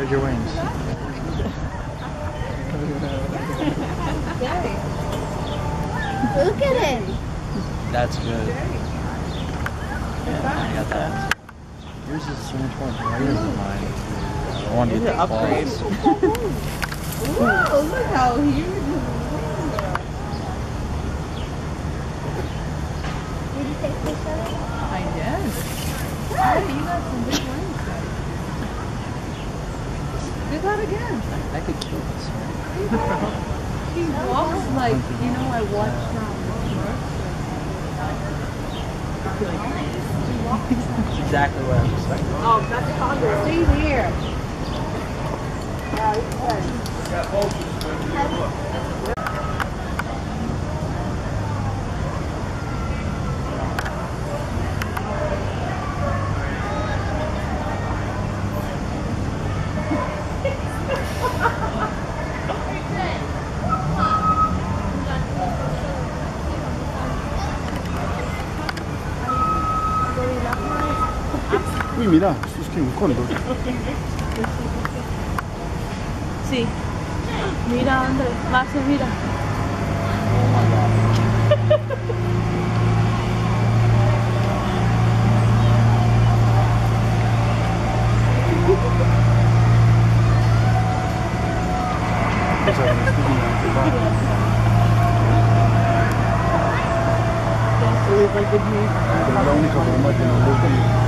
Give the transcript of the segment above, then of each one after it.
Spread your wings. Look at it. That's good. Yeah, I got that. Yours is so much more brighter than mine. I want to get the upgrade. Whoa, look how huge his wings are. Did you take this one? I did. Yeah, you got some big wings there. Do that again. I could kill this, right? He walks like, you know, I watched That's exactly what I was expecting. Oh, that's a Condor. Stay here. Yeah, he's good. Uy, mira, esto es que un cóndor. Sí. Mira, Andrés, más mira. La única forma de no lo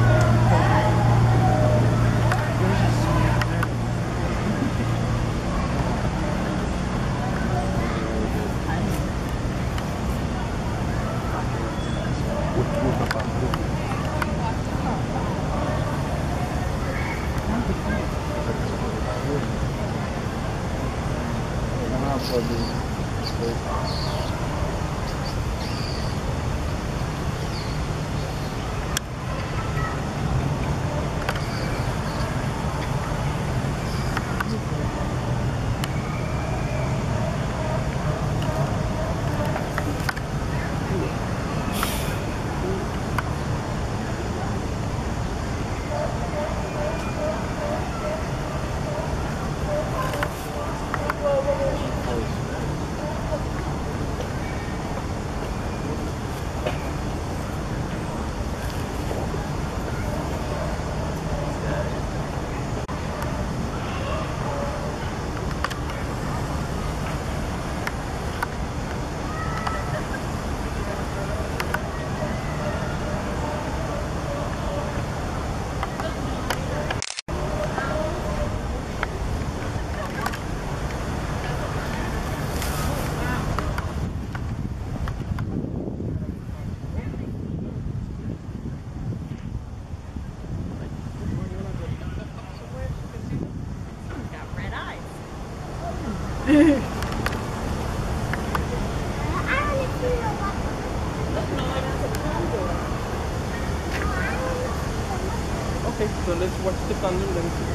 Okay, so let's watch the Condor. Let me see.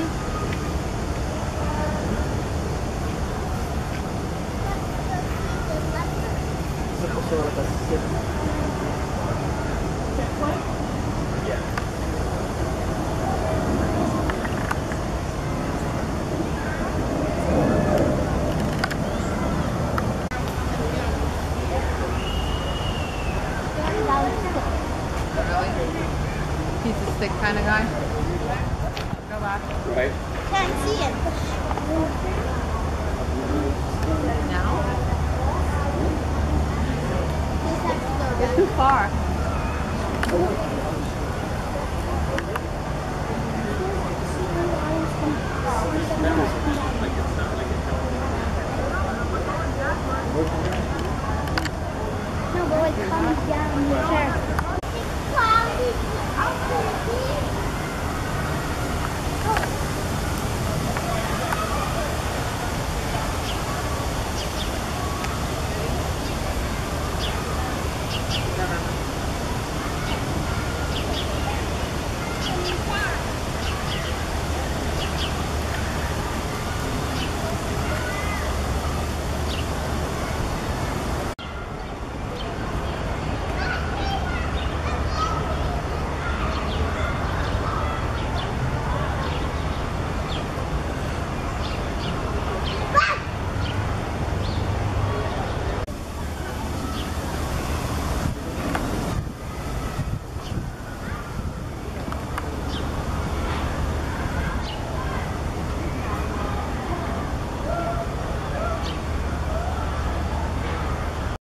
Piece of stick kind of guy. Go back. Right. Can't see it. Now? Just have to go It's down. too far. No, but it comes down the chair.